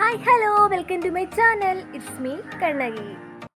Hi, hello, welcome to my channel. It's me, Kannagi.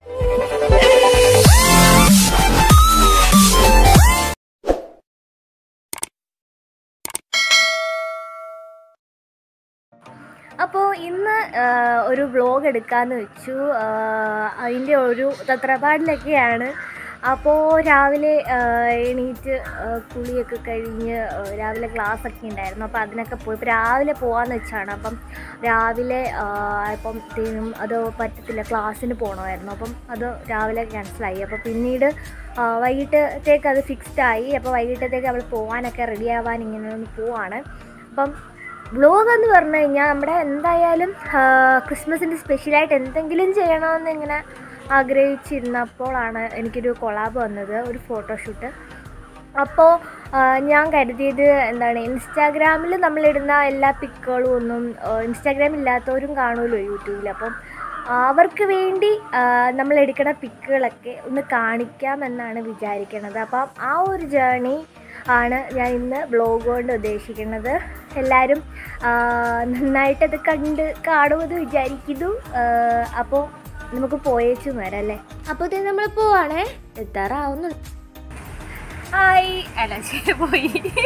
അപ്പോൾ ഇന്ന് ഒരു വ്ളോഗ് എടുക്കാമെന്ന് വെച്ചു. അതിൻ്റെ ഒരു തത്രപ്പാടിലൊക്കെയാണ്. അപ്പോൾ രാവിലെ എണീറ്റ് കുളിയൊക്കെ കഴിഞ്ഞ് രാവിലെ ക്ലാസ്സൊക്കെ ഉണ്ടായിരുന്നു. അപ്പോൾ അതിനൊക്കെ പോയി ഇപ്പോൾ രാവിലെ പോകാമെന്ന് വെച്ചാണ്. അപ്പം രാവിലെ ഇപ്പം അത് പറ്റത്തില്ല, ക്ലാസ്സിന് പോകണമായിരുന്നു. അപ്പം അത് രാവിലെ ക്യാൻസലായി. അപ്പോൾ പിന്നീട് വൈകിട്ടത്തേക്ക് അത് ഫിക്സ്ഡായി. അപ്പോൾ വൈകിട്ടത്തേക്ക് അവൾ പോകാനൊക്കെ റെഡിയാവാൻ ഇങ്ങനെ ഒന്ന് പോവാണ്. അപ്പം വ്ളോഗ് എന്ന് പറഞ്ഞു കഴിഞ്ഞാൽ നമ്മുടെ എന്തായാലും ക്രിസ്മസിൻ്റെ സ്പെഷ്യലായിട്ട് എന്തെങ്കിലും ചെയ്യണമെന്ന് ഇങ്ങനെ ആഗ്രഹിച്ചിരുന്നപ്പോഴാണ് എനിക്കൊരു കൊളാബ് വന്നത്, ഒരു ഫോട്ടോഷൂട്ട്. അപ്പോൾ ഞാൻ കരുതിയത് എന്താണ്, ഇൻസ്റ്റാഗ്രാമിൽ നമ്മളിടുന്ന എല്ലാ പിക്കുകളും ഒന്നും ഇൻസ്റ്റാഗ്രാം ഇല്ലാത്തവരും കാണുമല്ലോ യൂട്യൂബിൽ. അപ്പം അവർക്ക് വേണ്ടി നമ്മളെടുക്കുന്ന പിക്കുകളൊക്കെ ഒന്ന് കാണിക്കാമെന്നാണ് വിചാരിക്കുന്നത്. അപ്പം ആ ഒരു ജേർണി ആണ് ഞാൻ ഇന്ന് വ്ളോഗ് കൊണ്ട് ഉദ്ദേശിക്കുന്നത്. എല്ലാവരും നന്നായിട്ടത് കാണുമെന്ന് വിചാരിക്കുന്നു. അപ്പോൾ നമുക്ക് പോയേച്ചും വരാം അല്ലേ. അപ്പോൾ ഇത് നമ്മൾ പോവാണേ, എത്താറാവുന്നു. ഹായ്, അല്ല പോയി.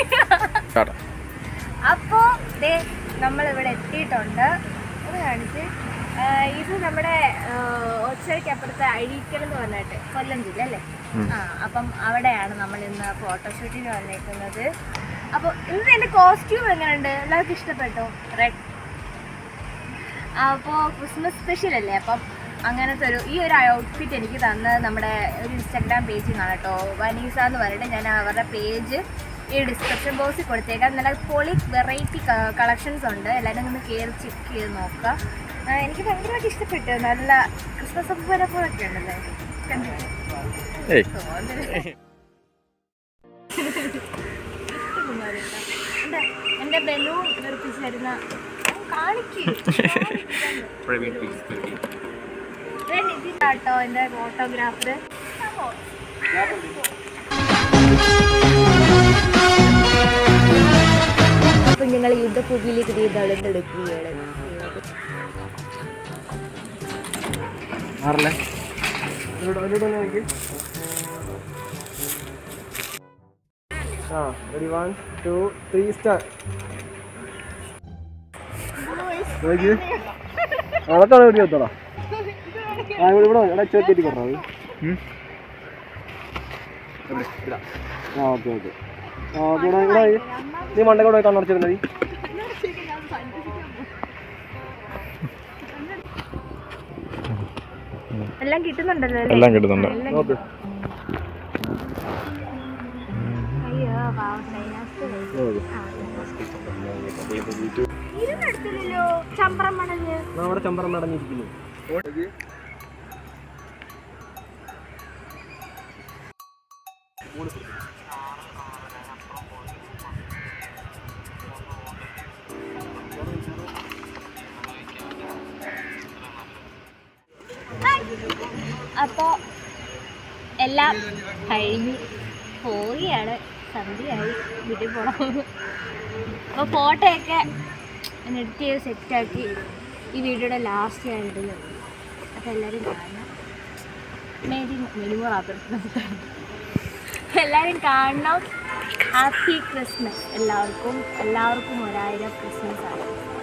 അപ്പോൾ നമ്മളിവിടെ എത്തിയിട്ടുണ്ട്. ഒന്ന് കാണിച്ച്, ഇത് നമ്മുടെ ഒച്ചയ്ക്കപ്പുറത്തെ അഴീക്കൽ എന്ന് പറഞ്ഞിട്ട് കൊല്ലം ജില്ല അല്ലേ. അപ്പം അവിടെയാണ് നമ്മൾ ഇന്ന് ഫോട്ടോഷൂട്ടിന് വന്നേക്കുന്നത്. അപ്പോൾ ഇന്ന് എൻ്റെ കോസ്റ്റ്യൂം എങ്ങനെയുണ്ട്? എല്ലാവർക്കും ഇഷ്ടപ്പെട്ടോ? റെഡ്. അപ്പോൾ ക്രിസ്മസ് സ്പെഷ്യൽ അല്ലേ, അപ്പം അങ്ങനത്തെ ഈ ഒരു ഔട്ട്ഫിറ്റ് എനിക്ക് തന്നത് നമ്മുടെ ഒരു ഇൻസ്റ്റാഗ്രാം പേജിൽ നിന്നാണ് കേട്ടോ. വനീസ എന്ന് പറഞ്ഞിട്ട് ഞാൻ അവരുടെ പേജ് ഈ ഡിസ്ക്രിപ്ഷൻ ബോക്സിൽ കൊടുത്തേക്കാം. നല്ല പൊളി വെറൈറ്റി കളക്ഷൻസ് ഉണ്ട്, എല്ലാവരും ഒന്ന് കയറി ചെക്ക് ചെയ്ത് നോക്കുക. എനിക്ക് ഭയങ്കരമായിട്ട് ഇഷ്ടപ്പെട്ടു. നല്ല ക്രിസ്മസ് ഒപ്പരപ്പോഴൊക്കെ ഉണ്ടല്ലേ, കണ്ടിട്ട് എൻ്റെ ബലൂൺ നിർപ്പിച്ചിരുന്ന ഇതിട്ടോ എൻ്റെ ഫോട്ടോഗ്രാഫർ. അപ്പം ഞങ്ങൾ യുദ്ധഭൂമിയിലേക്ക് നടന്നെടുക്കുകയാണ്. Ready, 1, 2, 3, start. അതൊക്കെ എവിടെ എത്തടാ? ഇവിടെ ഇവിടെ ചേർത്തിട്ട് കൊണ്ടാ. Okay okay. ഇവിടെ ഇവിടെ നീ മണ്ടേ കൂടെ കണ്ണടച്ചിരുന്നത് മതി. എല്ലാം കിട്ടുന്നുണ്ടല്ലോ, എല്ലാം കിട്ടുന്നുണ്ട്. ഓക്കെ. നമ്മുടെ ചമ്പറം നടഞ്ഞിരിക്കുന്നു. അപ്പോൾ എല്ലാം കഴിഞ്ഞ് പോവുകയാണ്. സന്ധ്യയായി, വീട്ടിൽ പോകണം. അപ്പോൾ ഫോട്ടോയൊക്കെ എഡിറ്റ് ചെയ്ത് സെറ്റാക്കി ഈ വീഡിയോയുടെ ലാസ്റ്റ് ഞാൻ ഇടുന്നത്. അപ്പോൾ എല്ലാവരും കാണണം. എല്ലാവരും കാണണം. ഹാപ്പി ക്രിസ്മസ് എല്ലാവർക്കും. എല്ലാവർക്കും 1000 ക്രിസ്മസ് ആണ്.